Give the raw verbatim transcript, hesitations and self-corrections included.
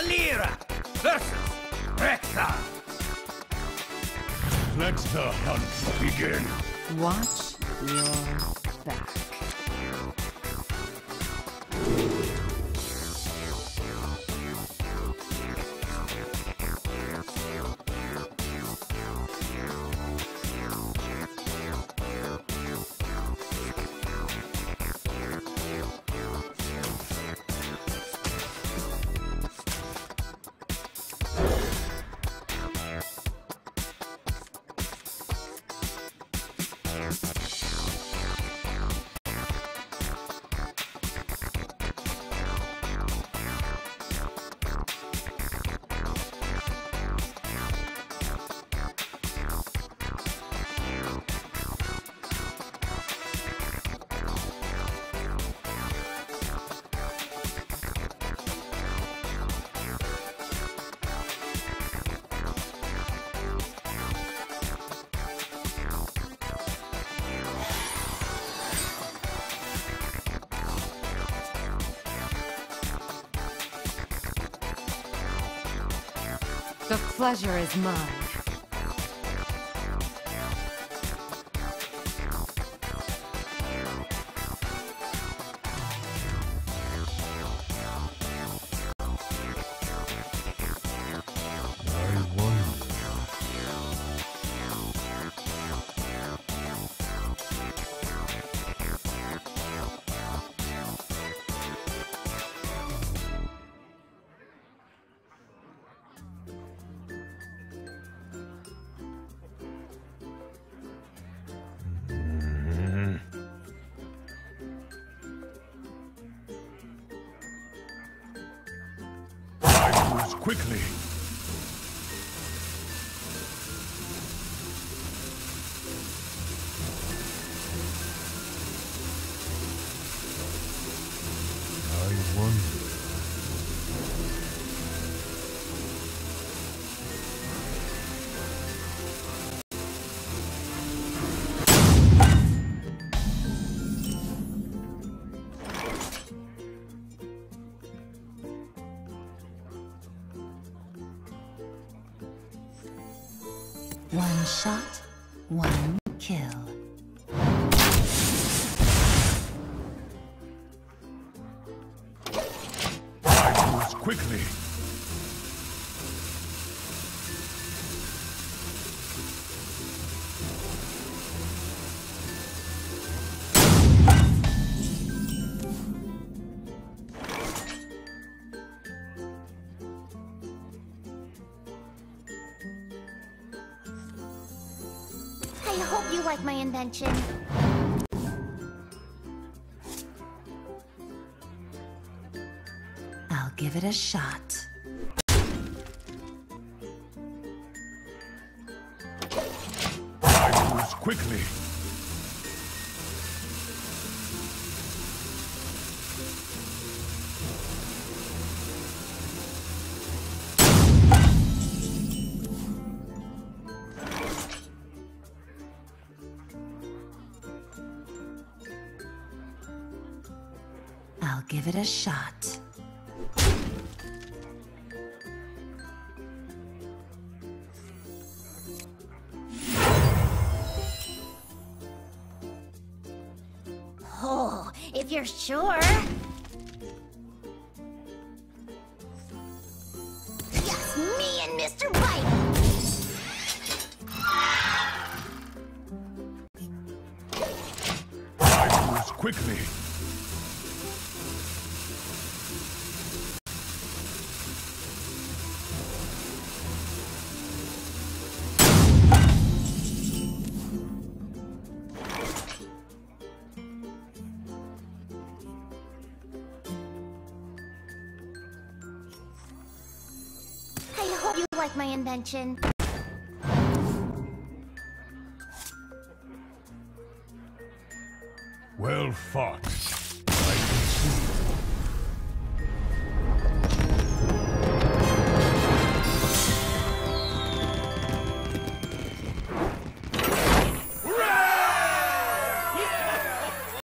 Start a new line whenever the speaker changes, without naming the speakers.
Valeera versus Rexxar. Let the hunt begin.
Watch your back. The pleasure is mine.
Quickly. I wonder.
One shot, one kill.
I moves quickly.
I hope you like my invention.
I'll give it a shot.
I moves quickly.
I'll give it a shot.
Oh, if you're sure. Yes, me and Mister Bite.
I moves quickly.
I hope you like my invention.
Well fought.